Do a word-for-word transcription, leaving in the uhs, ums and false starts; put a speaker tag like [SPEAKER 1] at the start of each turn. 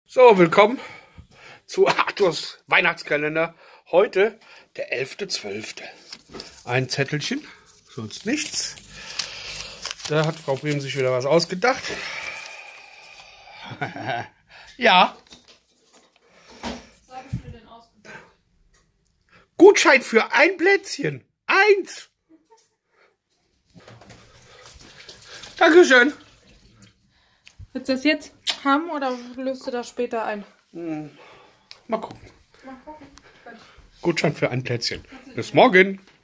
[SPEAKER 1] So, willkommen zu Arthurs Weihnachtskalender. Heute der elfte zwölfte Ein Zettelchen, sonst nichts. Da hat Frau Brehm sich wieder was ausgedacht. Ja.
[SPEAKER 2] Was habe ich mir denn ausgedacht?
[SPEAKER 1] Gutschein für ein Plätzchen. Eins. Dankeschön.
[SPEAKER 2] Willst du das jetzt haben oder löst du das später ein?
[SPEAKER 1] Hm. Mal gucken.
[SPEAKER 2] Mal gucken.
[SPEAKER 1] Gutschein für ein Plätzchen. Bis morgen.